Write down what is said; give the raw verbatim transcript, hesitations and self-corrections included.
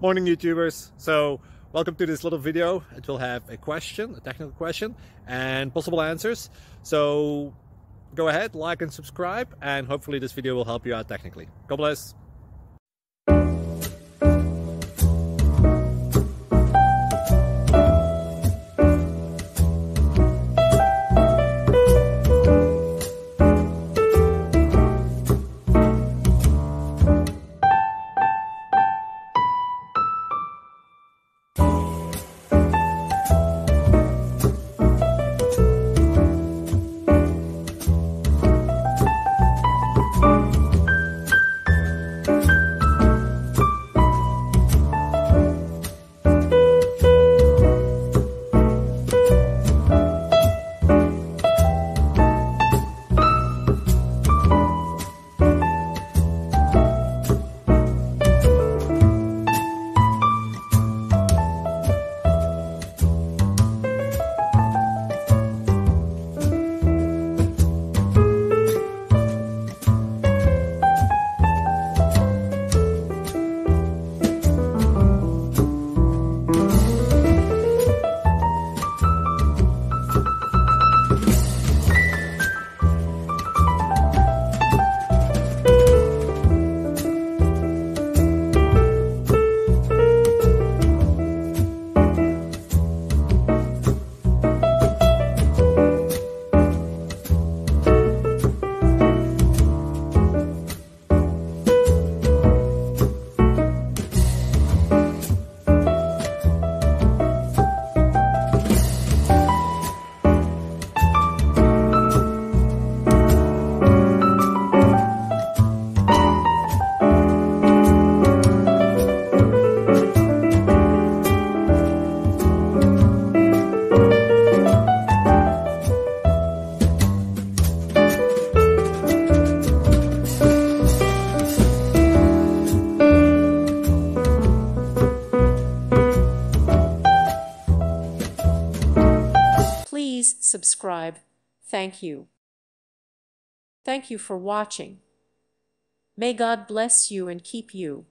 Morning YouTubers. So welcome to this little video. It will have a question, a technical question, and possible answers. So go ahead, like and subscribe, and hopefully this video will help you out technically. God bless. Please subscribe. Thank you. Thank you for watching. May God bless you and keep you.